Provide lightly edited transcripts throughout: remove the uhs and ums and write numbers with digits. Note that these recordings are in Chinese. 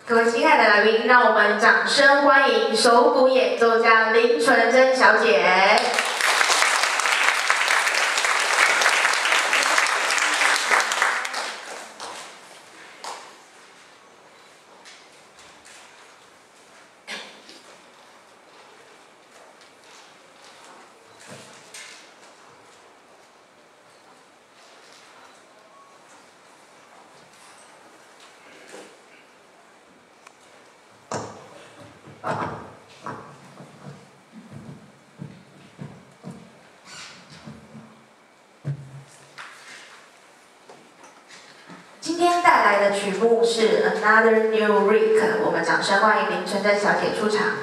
各位亲爱的来宾，让我们掌声欢迎手鼓演奏家林纯真小姐。今天带来的曲目是 Another New Week， 我们掌声欢迎林纯真小姐出场。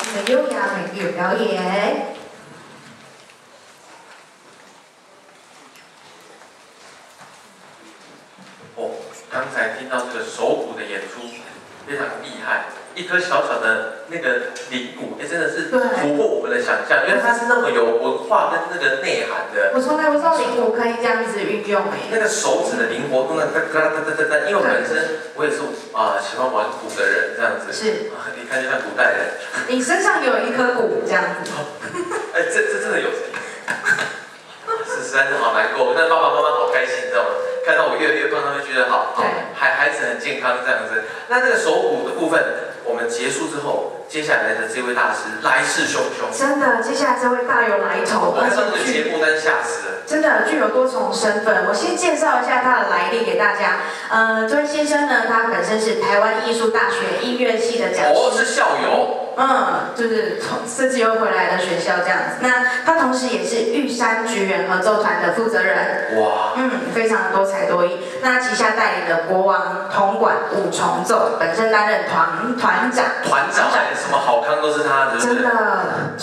的优雅美丽的表演。 哦，刚才听到这个手鼓的演出非常厉害，一颗小小的那个铃鼓，真的是突破我们的想象，原来它是那么有文化跟那个内涵的。 我从来不知道铃鼓可以这样子运用那个手指的灵活度，因为我本身我也是喜欢玩鼓的人，这样子。 是。 你看就像古代人。 你身上有一颗鼓这样子。 这真的有。实在是好难过，那爸爸妈妈好开心，你知道吗？看到我越来越胖，他们觉得好，孩子很健康这样子。那这个手鼓的部分，我们结束之后，接下来的这位大师来势汹汹。 真的，接下来这位大有来头， 我看到这个节目单吓死了。 真的具有多重身份。我先介绍一下他的来历给大家。这位先生呢，他本身是台湾艺术大学音乐系的讲师。 哦，是校友。 就是从自由回来的学校这样子。那他同时也是玉山菊园合奏团的负责人。 哇。 非常多才多艺。那旗下代理的国王铜管五重奏，本身担任团长。 什么好康都是他的。 真的就是，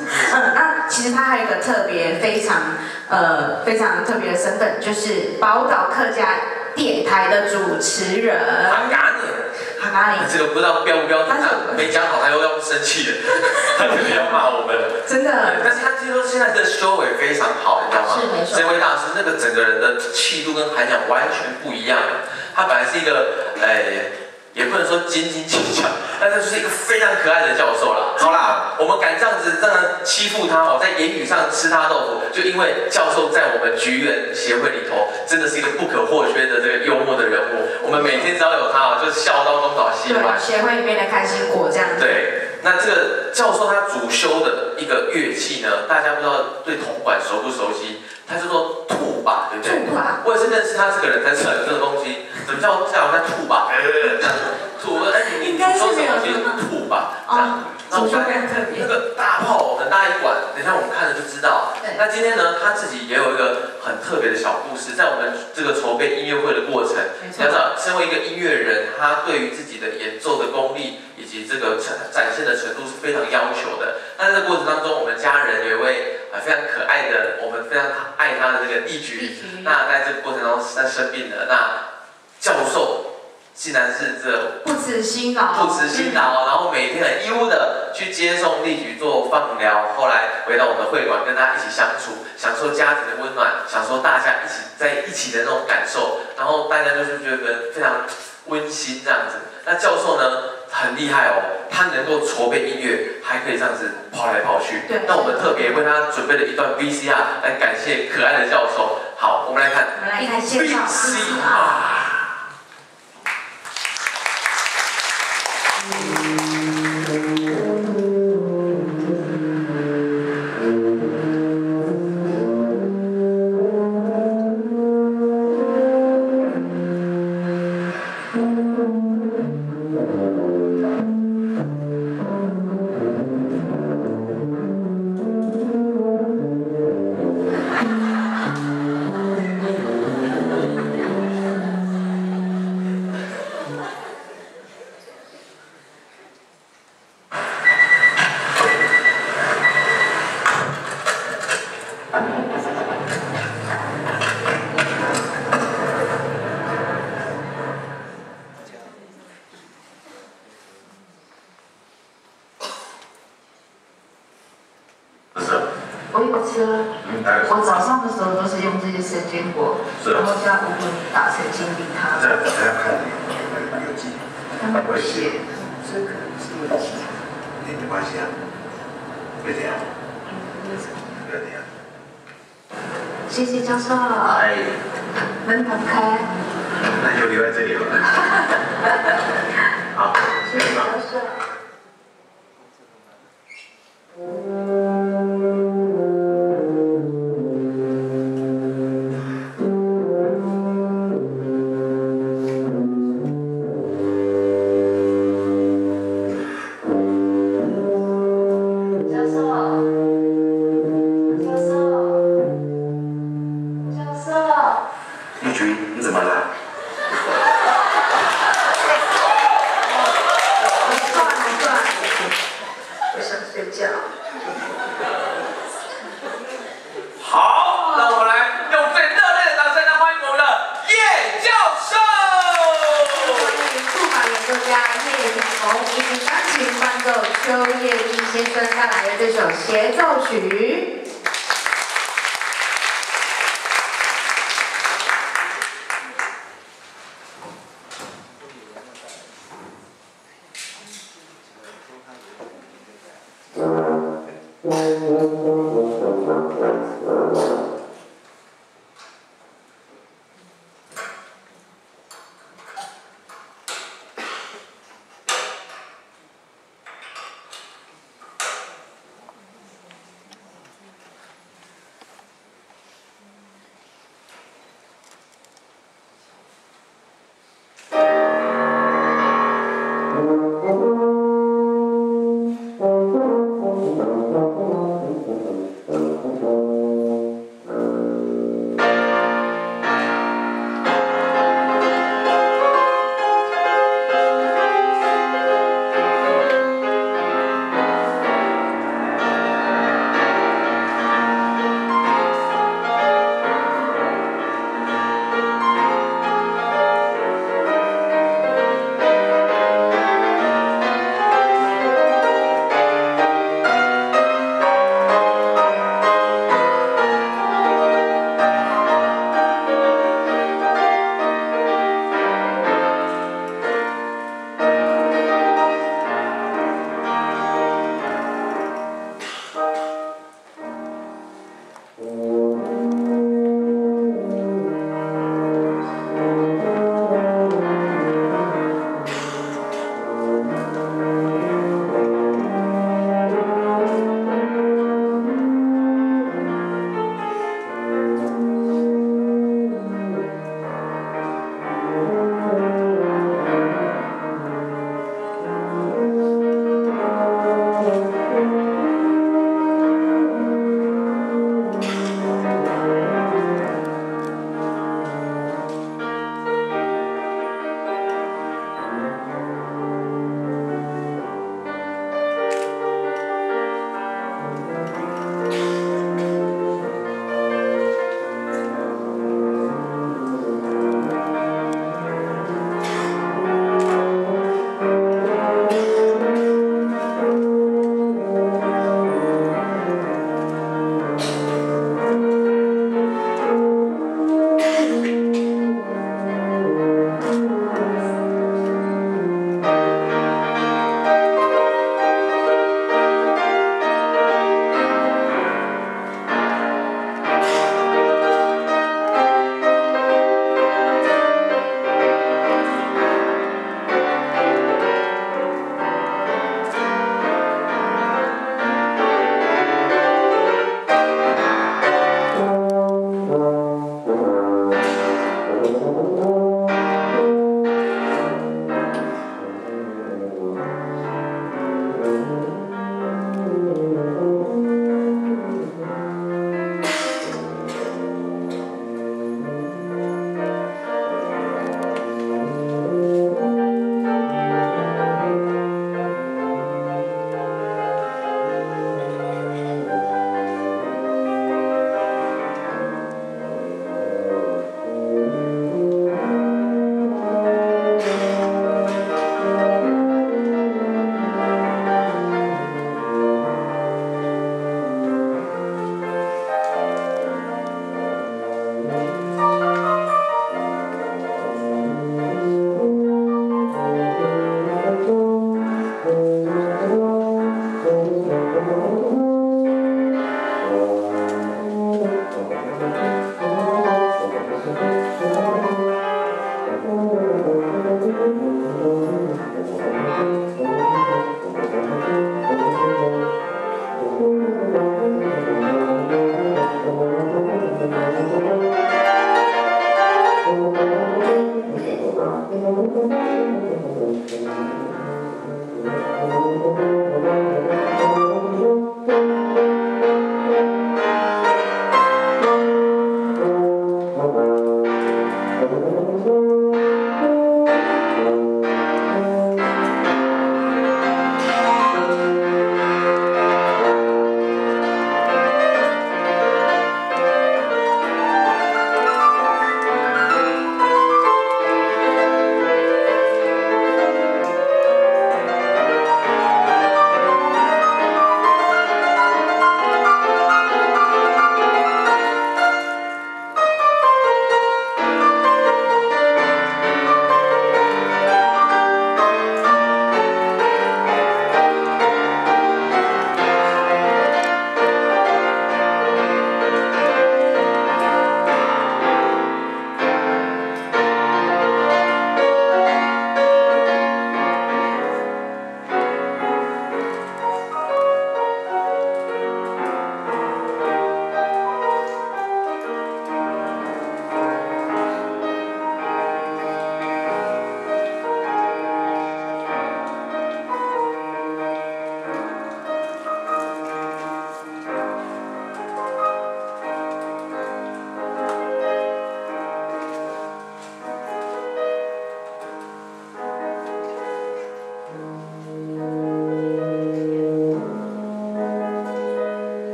那其实他还有一个非常特别的身份，就是宝岛客家电台的主持人。哈嘎尼， 这个不知道标不标准，他没讲好，他又要生气了，他可能要骂我们了。 真的。 但是他听说现在的收尾非常好，你知道吗？ 是没错。 这位大师那个整个人的气度跟涵养完全不一样。他本来是一个也不能说斤斤计较，但是就是一个非常可爱的教授啦。好啦，我们敢这样子欺负他在言语上吃他豆腐，就因为教授在我们菊园协会里头真的是一个不可或缺的这个幽默的人物。我们每天只要有他就笑到东倒西歪。 协会里面的开心果这样子。 对，那这个教授他主修的一个乐器呢，大家不知道对铜管熟不熟悉？他叫做兔把，对不对？ 兔把。我也是认识他这个人才知道有这个东西。怎么叫兔把？兔，你主修什么东西？兔把。 主修非常特别。 那个大炮很大一管，等一下我们看了就知道。那今天呢，他自己也有一个很特别的小故事，在我们这个筹备音乐会的过程，你要知道，身为一个音乐人，他对于自己的演奏的功力以及这个展现的程度是非常要求的。但在这过程当中，我们家人有一位非常可爱的，我们非常爱他的这个丽菊，那在这个过程当中他生病了，那教授竟然是不辞辛劳， 然后每天很义务的去接送丽菊做放疗，后来回到我们的会馆跟大家一起相处，享受家庭的温暖，享受大家在一起的那种感受，然后大家就是觉得非常温馨这样子。那教授呢很厉害哦，他能够筹备音乐，还可以这样子跑来跑去。那我们特别为他准备了一段 VCR 来感谢可爱的教授。好，我们来看 VCR。 我有车，我早上的时候都是用这些生坚果，然后加五分打成金币汤。 这样看有机， 他们不写，这可能是有机。 没关系啊，会这样。不要这样。 谢谢教授。 哎。 门打开。 那就留在这里了。好， 谢谢教授。 玉菊，你怎么了？ 作家叶挺红以及钢琴伴奏邱业义先生带来的这首协奏曲。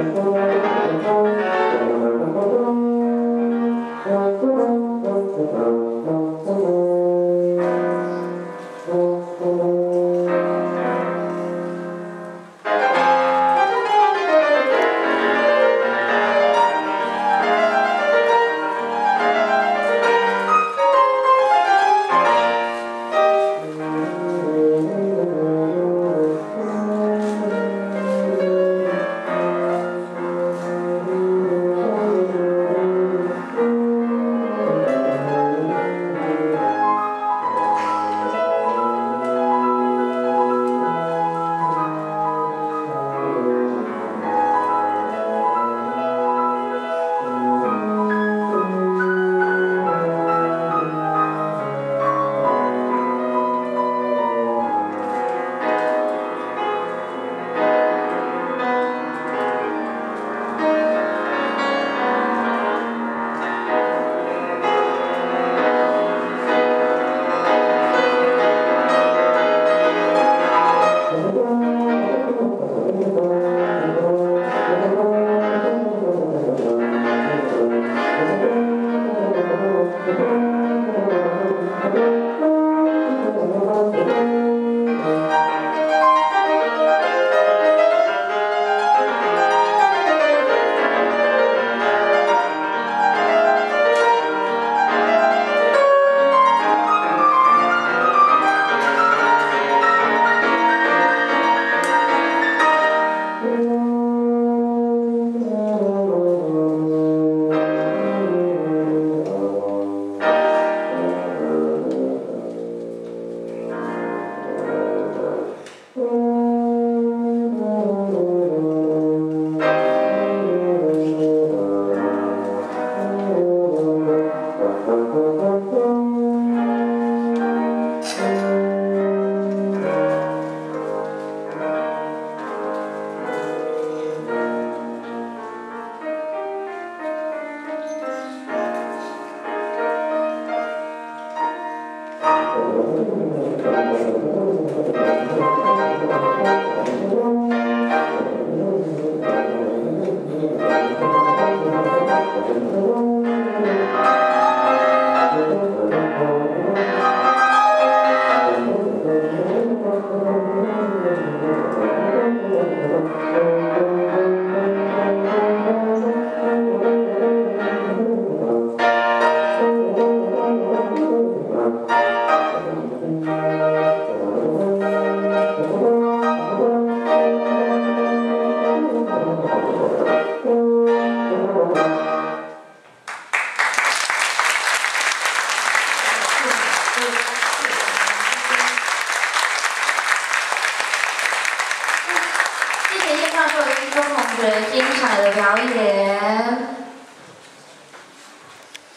谢谢叶教授、一中同学精彩的表演。